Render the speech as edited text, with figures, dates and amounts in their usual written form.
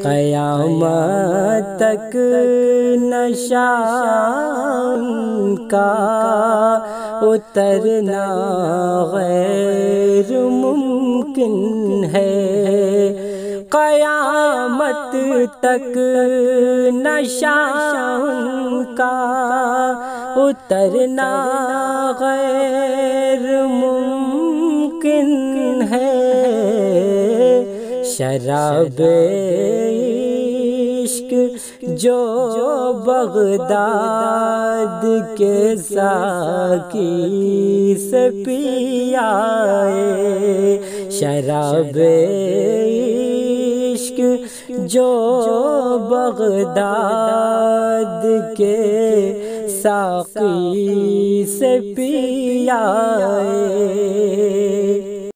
क़यामत तक नशा का उतरना गैर मुमकिन है। क़यामत तक नशा का उतरना गैर मुमकिन है। शराब इश्क जो बगदाद के साकी से पियाए, शराब इश्क जो बगदाद के साकी से पियाए।